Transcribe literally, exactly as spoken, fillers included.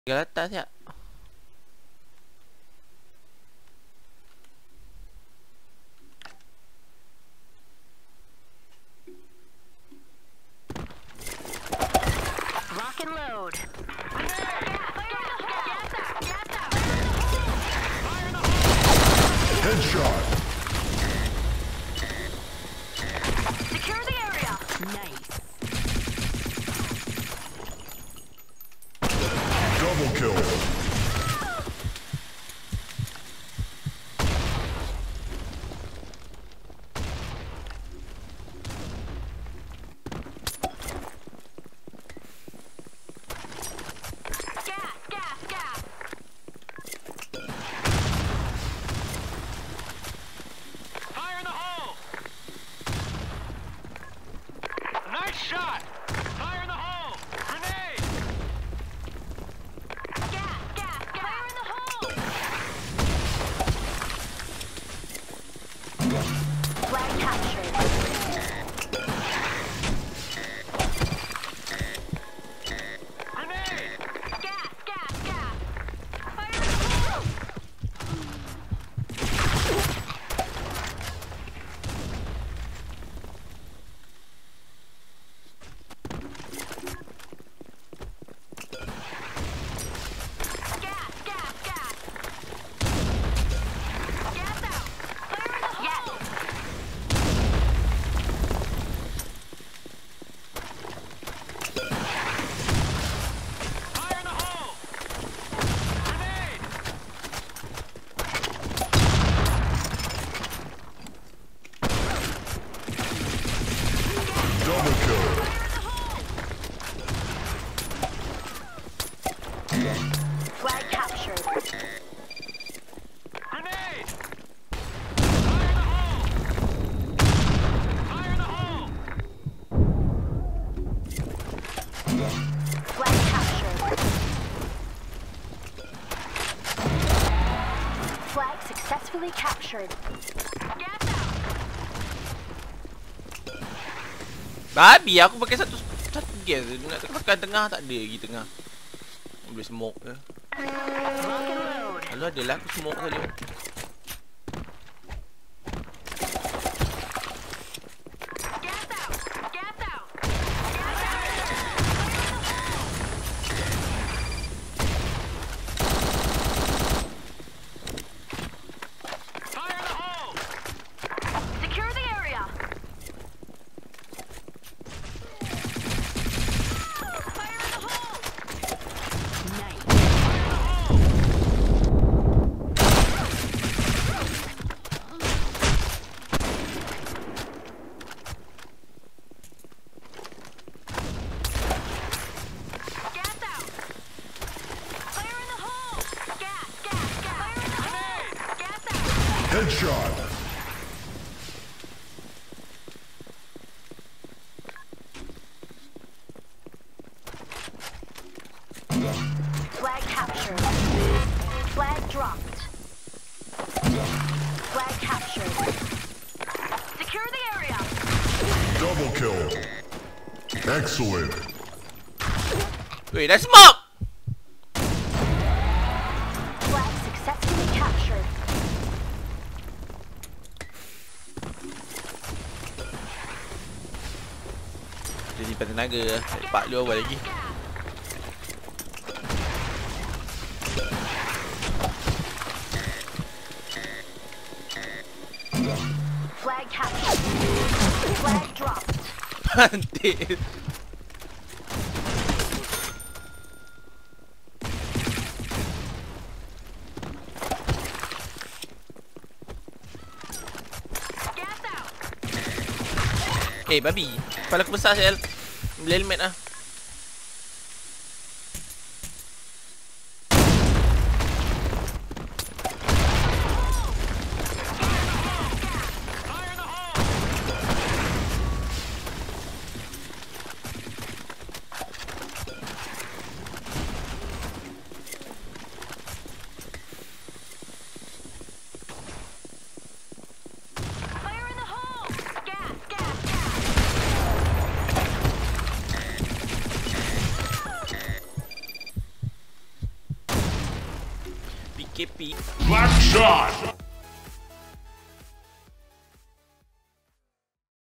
Tinggal atas ya. Lock and load. Headshot. Secure the area. Nice. Double kill. Gas, gas, gas. Fire in the hole! Nice shot! Fire in the hole! Grenade! Gas, gas, gas. Fire in the hole. Flag captured. Grenade! Gas, gas, gas. Fire in the hole. Gas, gas, gas. Gas out. Fire in the hole. Fire in the hole! Grenade! Double kill. Flag captured. Grenade! Fire in the hole! Fire in the hole! Flag captured. Flag successfully captured. Gas out. Babi aku pakai satu satu gas. Nak tekan tengah tak ada lagi tengah. Boleh smoke ke? Lock and load. Lalu adalah aku smoke saja. Gas out. Gas out. Fire in the hole! Secure the area. Fire in the hole. Nice. Gas out. Fire in the hole. Gas, gas, gas. Fire in the hole. Gas out. Headshot. Flag captured. Flag dropped. Flag captured. Secure the area. Double kill. Excellent. Weh, dah smoke! Flag successfully captured. Dia simpan tenaga. Pak lu awal lagi. Flag captured. Flag dropped. Pantit. Gas out. Eh, babi. Kepala aku besar sel. Beli helmet lah. Fire in the hole! Fire in the hole. Gas, gas, gas. K P. Black shot.